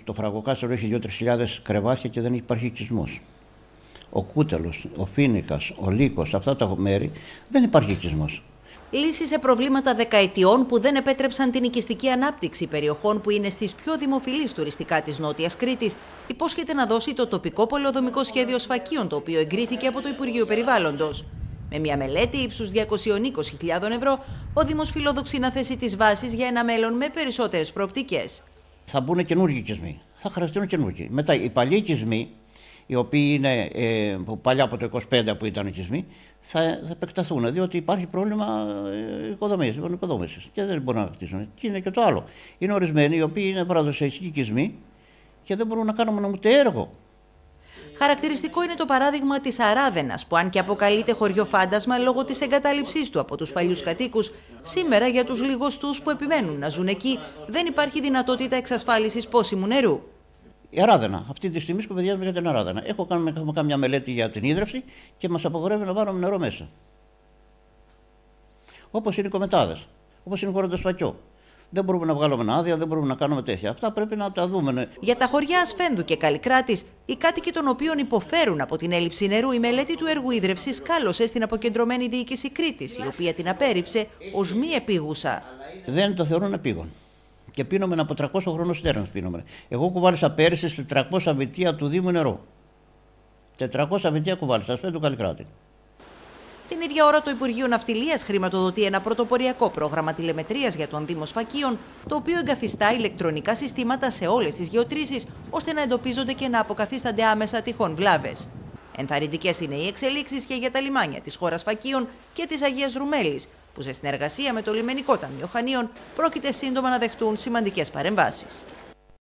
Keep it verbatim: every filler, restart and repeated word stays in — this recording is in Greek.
Το Φραγκοκάστρο έχει δύο-τρεις χιλιάδες κρεβάτια και δεν υπάρχει οικισμός. Ο Κούτελος, ο Φοίνικας, ο Λύκος, αυτά τα μέρη δεν υπάρχει οικισμός. Λύση σε προβλήματα δεκαετιών που δεν επέτρεψαν την οικιστική ανάπτυξη περιοχών που είναι στις πιο δημοφιλείς τουριστικά της Νότιας Κρήτης, υπόσχεται να δώσει το τοπικό πολεοδομικό σχέδιο Σφακίων, το οποίο εγκρίθηκε από το Υπουργείο Περιβάλλοντος. Με μια μελέτη ύψους διακόσιες είκοσι χιλιάδες ευρώ, ο Δήμος φιλοδοξεί να θέσει τις βάσεις για ένα μέλλον με περισσότερες προοπτικές. Θα μπουν καινούργιοι οικισμοί. Θα χαρακτηρούν καινούργιοι. Μετά οι παλιοί οικισμοί, οι οποίοι είναι ε, παλιά από το είκοσι πέντε που ήταν οικισμοί, θα, θα επεκταθούν. Διότι υπάρχει πρόβλημα οικοδόμησης και δεν μπορούν να χτίσουν. Και είναι και το άλλο. Είναι ορισμένοι οι οποίοι είναι παραδοσιακοί οικισμοί και δεν μπορούν να κάνουν ούτε έργο. Χαρακτηριστικό είναι το παράδειγμα της Αράδενας, που αν και αποκαλείται χωριό φάντασμα λόγω της εγκατάλειψής του από τους παλιούς κατοίκους, σήμερα για τους λιγοστούς που επιμένουν να ζουν εκεί δεν υπάρχει δυνατότητα εξασφάλισης πόσιμου νερού. Η Αράδενα. Αυτή τη στιγμή σκοπεδιάζουμε για την Αράδενα. Έχω κάνει, έχουμε κάνει μια μελέτη για την ίδρυυση και μας απαγορεύει να βάλουμε νερό μέσα. Όπως είναι οι κομετάδες, όπως είναι η χώρα του Σφακιού. Δεν μπορούμε να βγάλουμε ένα άδεια, δεν μπορούμε να κάνουμε τέτοια. Αυτά πρέπει να τα δούμε. Για τα χωριά Ασφένδου και Καλλικράτης, οι κάτοικοι των οποίων υποφέρουν από την έλλειψη νερού, η μελέτη του έργου ίδρυυσης κάλωσε στην αποκεντρωμένη διοίκηση Κρήτης, η οποία την απέρριψε ως μη επίγουσα. Δεν το θεωρούν επίγον. Και πίνουμε από τριακόσια χρόνων στέρνος πίνουμε. Εγώ κουβάλισα πέρυσι σε τετρακόσια βιτία του Δήμου νερό. τετρακόσια βιτία κουβάλισα, Ασφέντου Καλλικράτη. Την ίδια ώρα το Υπουργείο Ναυτιλίας χρηματοδοτεί ένα πρωτοποριακό πρόγραμμα τηλεμετρίας για τον Δήμο Σφακίων, το οποίο εγκαθιστά ηλεκτρονικά συστήματα σε όλες τις γεωτρήσεις, ώστε να εντοπίζονται και να αποκαθίστανται άμεσα τυχόν βλάβες. Ενθαρρυντικές είναι οι εξελίξεις και για τα λιμάνια της χώρας Φακίων και της Αγίας Ρουμέλης, που σε συνεργασία με το Λιμενικό Ταμείο Χανίων πρόκειται σύντομα να δεχτούν σημαντικές παρεμβάσεις.